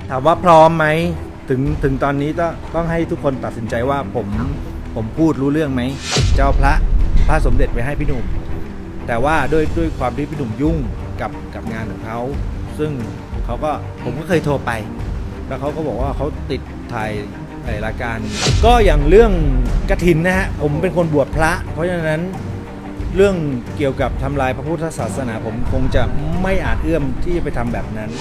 ถามว่าพร้อมไหมถึงตอนนี้ต้องให้ทุกคนตัดสินใจว่าผมพูดรู้เรื่องไหมจะเอาพระสมเด็จไปให้พี่หนุ่มแต่ว่าด้วยความที่พี่หนุ่มยุ่งกับงานของเขาซึ่งผมก็เคยโทรไปแล้วเขาก็บอกว่าเขาติดถ่ายรายการก็อย่างเรื่องกฐินนะฮะผมเป็นคนบวชพระเพราะฉะนั้นเรื่องเกี่ยวกับทำลายพระพุทธศาสนาผมคงจะไม่อาจเอื้อมที่จะไปทำแบบนั้น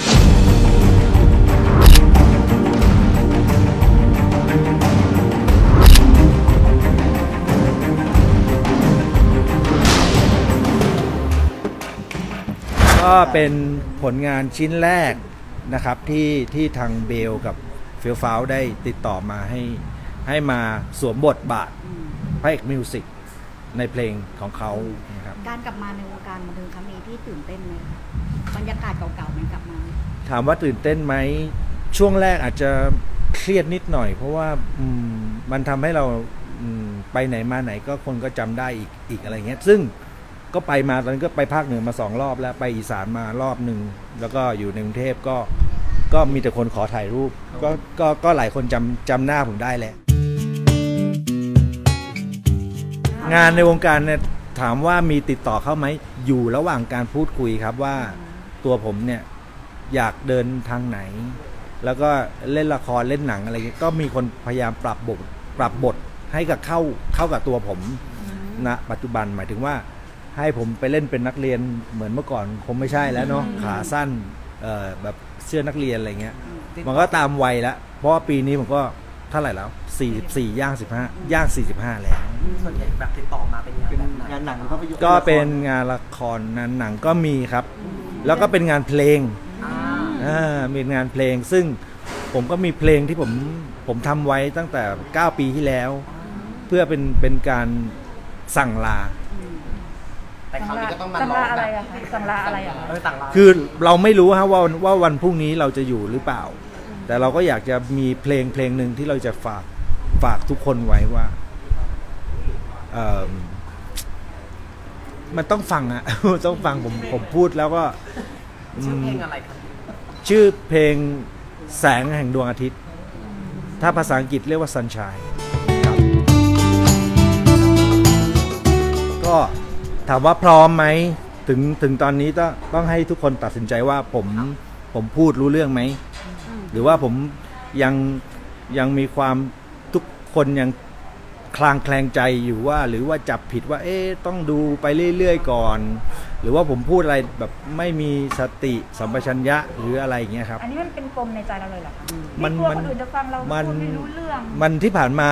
ก็เป็นผลงานชิ้นแรกนะครับที่ทางเบลกับเฟียวฟ้าวได้ติดต่อมาให้มาสวมบทบาทพระเอกมิวสิกในเพลงของเขานะครับการกลับมาในวงการบันเทิงครั้งนี้ที่ตื่นเต้นไหมบรรยากาศเก่าๆมันกลับมาถามว่าตื่นเต้นไหมช่วงแรกอาจจะเครียดนิดหน่อยเพราะว่ามันทำให้เราไปไหนมาไหนก็คนก็จำได้อีกอะไรเงี้ยซึ่งก็ไปมาตอนนั้นก็ไปภาคเหนือมา2 รอบแล้วไปอีสานมารอบหนึ่งแล้วก็อยู่ในกรุงเทพก็มีแต่คนขอถ่ายรูปก็หลายคนจำหน้าผมได้แหละงานในวงการเนี่ยถามว่ามีติดต่อเข้าไหมอยู่ระหว่างการพูดคุยครับว่าตัวผมเนี่ยอยากเดินทางไหนแล้วก็เล่นละครเล่นหนังอะไรก็มีคนพยายามปรับบทให้กับเข้ากับตัวผมณปัจจุบันหมายถึงว่าให้ผมไปเล่นเป็นนักเรียนเหมือนเมื่อก่อนคงไม่ใช่แล้วเนาะขาสั้นแบบเสื้อนักเรียนอะไรเงี้ยมันก็ตามวัยแล้วเพราะว่าปีนี้ผมก็เท่าไหร่แล้ว44ย่าง15ย่าง45แล้วส่วนใหญ่แบบติดต่อมาเป็นงานหนังภาพยนตร์ก็เป็นงานละครหนังก็มีครับแล้วก็เป็นงานเพลงมีงานเพลงซึ่งผมก็มีเพลงที่ผมทำไว้ตั้งแต่9 ปีที่แล้วเพื่อเป็นการสั่งลาแต่คราวนี้ก็ต้องมาลองอะไรอะสั่งลาอะไรอะคือเราไม่รู้ฮะว่าวันพรุ่งนี้เราจะอยู่หรือเปล่าแต่เราก็อยากจะมีเพลงหนึ่งที่เราจะฝากทุกคนไว้ว่ามันต้องฟังอะต้องฟังผมพูดแล้วก็ชื่อเพลงอะไรครับชื่อเพลงแสงแห่งดวงอาทิตย์ถ้าภาษาอังกฤษเรียกว่า Sunshine ก็ถามว่าพร้อมไหมถึงตอนนี้ต้องให้ทุกคนตัดสินใจว่าผมพูดรู้เรื่องไหมหรือว่าผมยังมีความทุกคนยังคลางแคลงใจอยู่ว่าหรือว่าจับผิดว่าต้องดูไปเรื่อยๆก่อนหรือว่าผมพูดอะไรแบบไม่มีสติสัมปชัญญะหรืออะไรอย่างเงี้ยครับอันนี้มันเป็นปมในใจเราเลยเหรอคะมันคนอื่นจะฟังเราพูดไม่รู้เรื่องมันที่ผ่านมา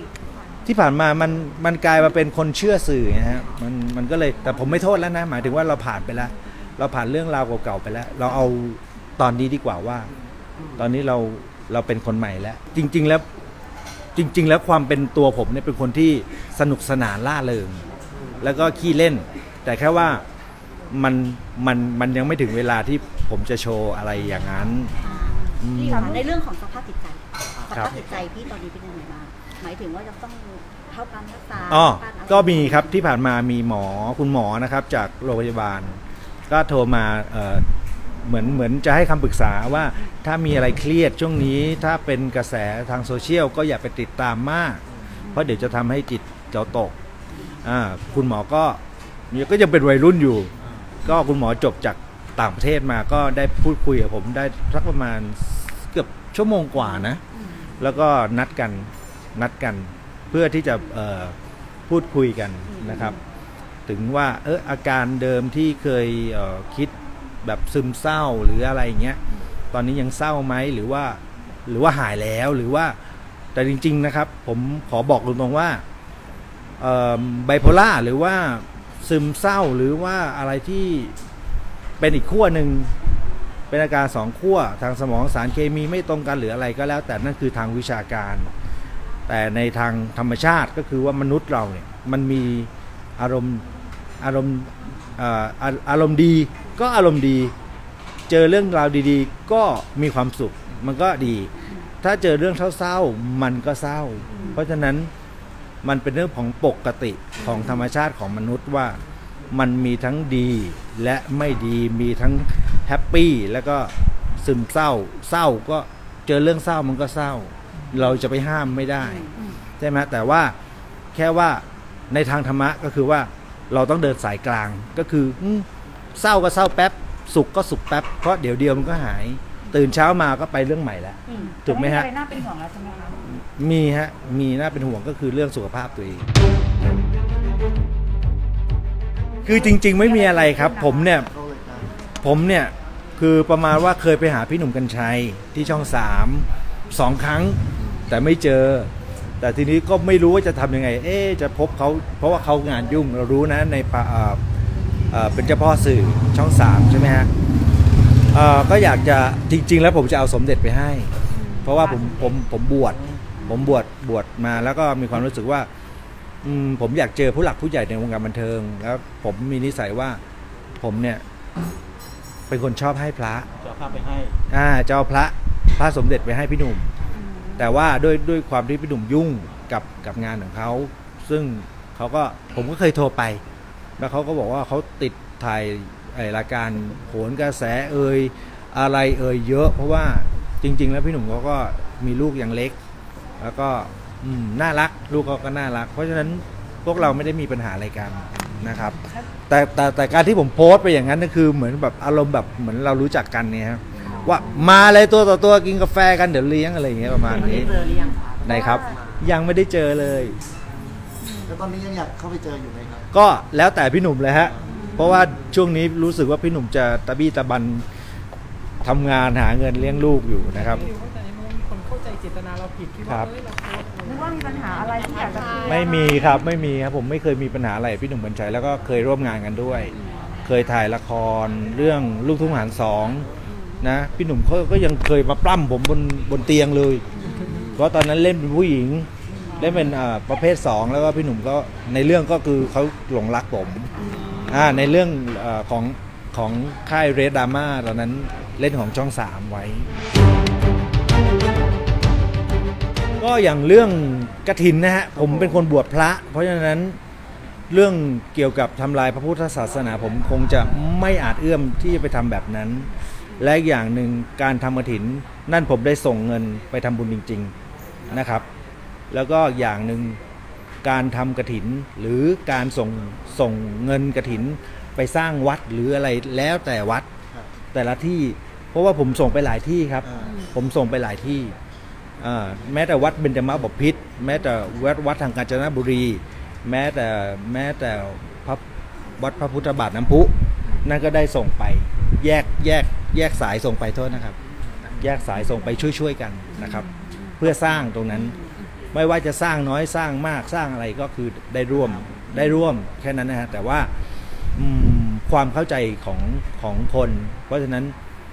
มันกลายมาเป็นคนเชื่อสื่อนะฮะมันก็เลยแต่ผมไม่โทษแล้วนะหมายถึงว่าเราผ่านไปแล้วเราผ่านเรื่องราวเก่าๆไปแล้วเราเอาตอนนี้ดีกว่าว่าตอนนี้เราเป็นคนใหม่แล้วจริงๆแล้วความเป็นตัวผมเนี่ยเป็นคนที่สนุกสนานล่าเริงแล้วก็ขี้เล่นแต่แค่ว่ามันยังไม่ถึงเวลาที่ผมจะโชว์อะไรอย่างนั้นในเรื่องของสภาพจิตใจพี่ตอนนี้เป็นยังไงบ้างหมายถึงว่าจะต้องเข้าการรักษาก็มีครับที่ผ่านมามีคุณหมอนะครับจากโรงพยาบาลก็โทรมาเหมือนจะให้คำปรึกษาว่าถ้ามีอะไรเครียดช่วงนี้ถ้าเป็นกระแสทางโซเชียลก็อย่าไปติดตามมากเพราะเดี๋ยวจะทำให้จิตเราตกคุณหมอก็ยังเป็นวัยรุ่นอยู่ก็คุณหมอจบจากต่างประเทศมาก็ได้พูดคุยกับผมได้สักประมาณเกือบชั่วโมงกว่านะแล้วก็นัดกันเพื่อที่จะพูดคุยกันนะครับถึงว่าอาการเดิมที่เคยคิดแบบซึมเศร้าหรืออะไรอย่างเงี้ยตอนนี้ยังเศร้าไหมหรือว่าหายแล้วหรือว่าแต่จริงๆนะครับผมขอบอกตรงๆว่าไบโพล่าหรือว่าซึมเศร้าหรือว่าอะไรที่เป็นอีกขั้วหนึ่งเป็นอาการ2 ขั้วทางสมองสารเคมีไม่ตรงกันหรืออะไรก็แล้วแต่นั่นคือทางวิชาการแต่ในทางธรรมชาติก็คือว่ามนุษย์เราเนี่ยมันมีอารมณ์ดีก็อารมณ์ดีเจอเรื่องราวดีๆก็มีความสุขมันก็ดีถ้าเจอเรื่องเศร้าๆมันก็เศร้าเพราะฉะนั้นมันเป็นเรื่องของปกติของธรรมชาติของมนุษย์ว่ามันมีทั้งดีและไม่ดีมีทั้งแฮปปี้แล้วก็ซึมเศร้าก็เจอเรื่องเศร้ามันก็เศร้า เราจะไปห้ามไม่ได้ใช่ไหมแต่ว่าแค่ว่าในทางธรรมะก็คือว่าเราต้องเดินสายกลางก็คือเศร้าก็เศร้าแป๊บสุขก็สุขแป๊บเพราะเดี๋ยวเดียวมันก็หายตื่นเช้ามาก็ไปเรื่องใหม่แล้วถูกไหมฮะน่าเป็นห่วงแล้วใช่ไหมคะมีฮะมีน่าเป็นห่วงก็คือเรื่องสุขภาพตัวเองคือจริงๆไม่มีอะไรครับผมเนี่ยคือประมาณว่าเคยไปหาพี่หนุ่มกรรชัยที่ช่อง2 ครั้งแต่ไม่เจอแต่ทีนี้ก็ไม่รู้ว่าจะทำยังไงจะพบเขาเพราะว่าเขางานยุ่งเรารู้นะในเป็นเจ้าพ่อสื่อช่อง3ใช่ไหมฮะก็อยากจะจริงๆแล้วผมจะเอาสมเด็จไปให้เพราะว่าผมบวชมาแล้วก็มีความรู้สึกว่าผมอยากเจอผู้หลักผู้ใหญ่ในวงการบันเทิงแล้วผมมีนิสัยว่าผมเนี่ยเป็นคนชอบให้พระจะเอาพระไปให้จะเอาพระสมเด็จไปให้พี่หนุ่มแต่ว่าด้วยความที่พี่หนุ่มยุ่งกับงานของเขาซึ่งผมก็เคยโทรไปแล้วเขาก็บอกว่าเขาติดถ่ายรายการโหนกระแสอะไรเยอะเพราะว่าจริงๆแล้วพี่หนุ่มเขาก็มีลูกยังเล็กแล้วก็น่ารักลูกเขาก็น่ารักเพราะฉะนั้นพวกเราไม่ได้มีปัญหาอะไรกันนะครับแต่การที่ผมโพสต์ไปอย่างนั้นก็คือเหมือนแบบอารมณ์แบบเหมือนเรารู้จักกันเนี่ยครับว่ามาเลยตัวต่อตัวกินกาแฟกันเดี๋ยวเลี้ยงอะไรอย่างเงี้ยประมาณนี้เจอหรือยังคะไหนครับยังไม่ได้เจอเลยแล้วตอนนี้ยังอยากเข้าไปเจออยู่ไหมครับก็แล้วแต่พี่หนุ่มเลยฮะเพราะว่าช่วงนี้รู้สึกว่าพี่หนุ่มจะตะบี้ตะบันทำงานหาเงินเลี้ยงลูกอยู่นะครับเข้าใจเจตนาเราผิดที่ว่านึกว่ามีปัญหาอะไรที่อยากจะไม่มีครับผมไม่เคยมีปัญหาอะไรพี่หนุ่มกรรชัยแล้วก็เคยร่วมงานกันด้วยเคยถ่ายละครเรื่องลูกทุ่งหาร2นะพี่หนุ่มเขาก็ยังเคยมาปล้ำผมบนเตียงเลยเพราะตอนนั้นเล่นเป็นผู้หญิงเล่นเป็นประเภท2แล้วก็พี่หนุ่มก็ในเรื่องก็คือเขาหลงรักผมในเรื่องของค่ายเรดดราม่าตอนนั้นเล่นของช่อง3ไว้ก็อย่างเรื่องกฐินนะฮะผมเป็นคนบวชพระเพราะฉะนั้นเรื่องเกี่ยวกับทำลายพระพุทธศาสนาผมคงจะไม่อาจเอื้อมที่จะไปทำแบบนั้นและอย่างหนึ่งการทำกฐินนั่นผมได้ส่งเงินไปทำบุญจริงๆนะครับแล้วก็อย่างหนึ่งการทำกฐินหรือการส่งเงินกฐินไปสร้างวัดหรืออะไรแล้วแต่วัดแต่ละที่เพราะว่าผมส่งไปหลายที่ครับผมส่งไปหลายที่แม้แต่วัดเบญจมบพิตรแม้แต่วัดทางกาญจนบุรีแม้แต่วัดพระพุทธบาทน้ำพุนั่นก็ได้ส่งไปแยกสายส่งไปโทษนะครับแยกสายส่งไปช่วยกันนะครับเพื่อสร้างตรงนั้นไม่ว่าจะสร้างน้อยสร้างมากสร้างอะไรก็คือได้ร่วมแค่นั้นนะฮะแต่ว่าความเข้าใจของคนเพราะฉะนั้น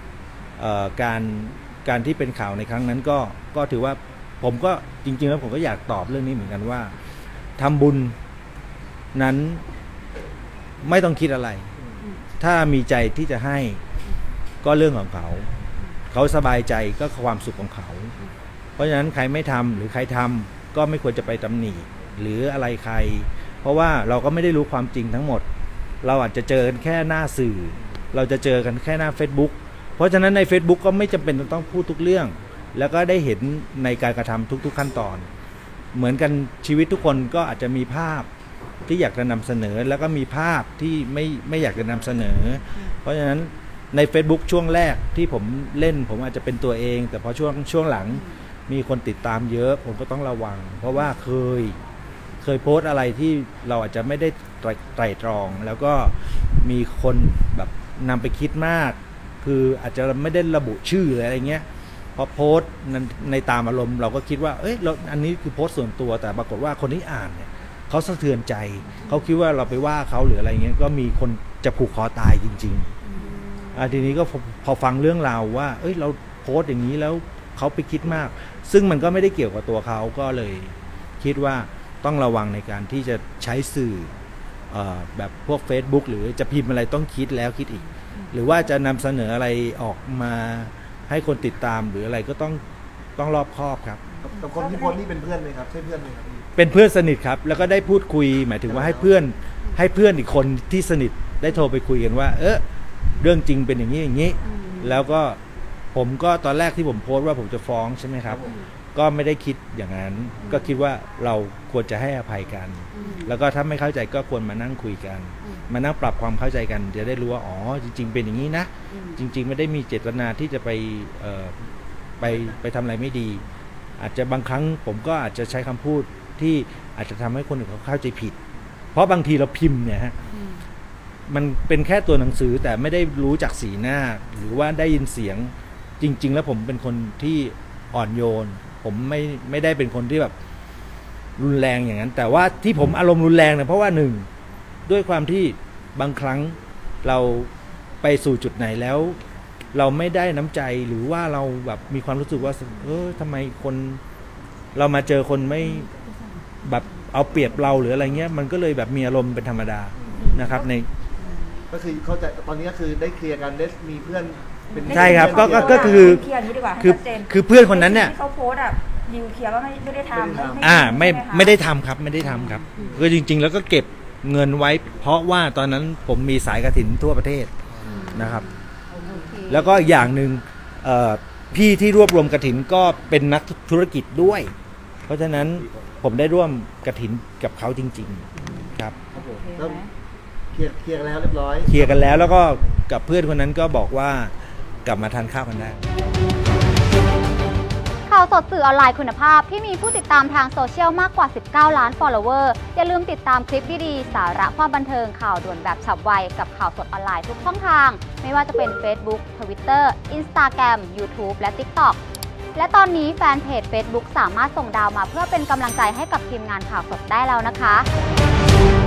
การที่เป็นข่าวในครั้งนั้นก็ถือว่าผมก็จริงๆแล้วผมก็อยากตอบเรื่องนี้เหมือนกันว่าทำบุญนั้นไม่ต้องคิดอะไรถ้ามีใจที่จะให้ก็เรื่องของเขาสบายใจก็ความสุขของเขาเพราะฉะนั้นใครไม่ทำหรือใครทำก็ไม่ควรจะไปตำหนิหรืออะไรใครเพราะว่าเราก็ไม่ได้รู้ความจริงทั้งหมดเราอาจจะเจอกันแค่หน้าสื่อเราจะเจอกันแค่หน้า Facebook เพราะฉะนั้นใน Facebook ก็ไม่จำเป็นต้องพูดทุกเรื่องแล้วก็ได้เห็นในการกระทำทุกขั้นตอนเหมือนกันชีวิตทุกคนก็อาจจะมีภาพที่อยากจะนำเสนอแล้วก็มีภาพที่ไม่อยากจะนำเสนอเพราะฉะนั้นใน Facebook ช่วงแรกที่ผมเล่นผมอาจจะเป็นตัวเองแต่พอช่วงหลังมีคนติดตามเยอะผมก็ต้องระวังเพราะว่าเคยโพสต์อะไรที่เราอาจจะไม่ได้ไตร่ตรองแล้วก็มีคนแบบนำไปคิดมากคืออาจจะไม่ได้ระบุชื่ออะไรเงี้ยพอโพสต์ในตามอารมณ์เราก็คิดว่าอันนี้คือโพสต์ส่วนตัวแต่ปรากฏว่าคนที่อ่านเนี่ยเขาสะเทือนใจเขาคิดว่าเราไปว่าเขาหรืออะไรเงี้ยก็มีคนจะผูกคอตายจริงๆทีนี้ก็พอฟังเรื่องราวว่าเราโพสต์อย่างนี้แล้วเขาไปคิดมากซึ่งมันก็ไม่ได้เกี่ยวกับตัวเขาก็เลยคิดว่าต้องระวังในการที่จะใช้สื่อแบบพวก Facebook หรือจะพิมพ์อะไรต้องคิดแล้วคิดอีกหรือว่าจะนำเสนออะไรออกมาให้คนติดตามหรืออะไรก็ต้องรอบคอบครับกับคนที่โพสต์นี่เป็นเพื่อนไหมครับใช่เพื่อนไหมครับเป็นเพื่อนสนิทครับแล้วก็ได้พูดคุยหมายถึงว่าให้เพื่อนอีกคนที่สนิทได้โทรไปคุยกันว่าเรื่องจริงเป็นอย่างนี้แล้วก็ผมก็ตอนแรกที่ผมโพสต์ว่าผมจะฟ้องใช่ไหมครับก็ไม่ได้คิดอย่างนั้นก็คิดว่าเราควรจะให้อภัยกันแล้วก็ถ้าไม่เข้าใจก็ควรมานั่งคุยกันมานั่งปรับความเข้าใจกันจะได้รู้ว่าอ๋อจริงๆเป็นอย่างนี้นะจริงๆไม่ได้มีเจตนาที่จะไปทำอะไรไม่ดีอาจจะบางครั้งผมก็อาจจะใช้คำพูดที่อาจจะทำให้คนอื่นเขาเข้าใจผิดเพราะบางทีเราพิมพ์เนี่ยฮะมันเป็นแค่ตัวหนังสือแต่ไม่ได้รู้จากสีหน้าหรือว่าได้ยินเสียงจริงๆแล้วผมเป็นคนที่อ่อนโยนผมไม่ได้เป็นคนที่แบบรุนแรงอย่างนั้นแต่ว่าที่ผมอารมณ์รุนแรงเนี่ยเพราะว่าหนึ่งด้วยความที่บางครั้งเราไปสู่จุดไหนแล้วเราไม่ได้น้ำใจหรือว่าเราแบบมีความรู้สึกว่าทำไมคนเรามาเจอคนไม่แบบเอาเปรียบเราหรืออะไรเงี้ยมันก็เลยแบบมีอารมณ์เป็นธรรมดานะครับในก็คือเข้าใจตอนนี้ก็คือได้เคลียร์กันได้มีเพื่อนเป็นใช่ครับก็คือคือเพื่อนคนนั้นเนี่ยเขาโพสต์อ่ะดิวเคลียร์ว่าไม่ได้ทำไม่ได้ทำครับไม่ได้ทำครับคือจริงๆแล้วก็เก็บเงินไว้เพราะว่าตอนนั้นผมมีสายกฐินทั่วประเทศนะครับแล้วก็อย่างหนึ่งพี่ที่รวบรวมกฐินก็เป็นนักธุรกิจด้วยเพราะฉะนั้นผมได้ร่วมกฐินกับเขาจริงๆครับเคลียร์กันแล้วเรียบร้อยเคลียร์กันแล้วก็กับเพื่อนคนนั้นก็บอกว่ากลับมาทานข้าวกันได้ข่าวสดสื่อออนไลน์คุณภาพที่มีผู้ติดตามทางโซเชียลมากกว่า19 ล้าน follower อย่าลืมติดตามคลิปดีๆสาระความบันเทิงข่าวด่วนแบบฉับไวกับข่าวสดออนไลน์ทุกช่องทางไม่ว่าจะเป็น Facebook Twitter Instagram YouTube และ TikTok และตอนนี้แฟนเพจ Facebook สามารถส่งดาวมาเพื่อเป็นกำลังใจให้กับทีมงานข่าวสดได้แล้วนะคะ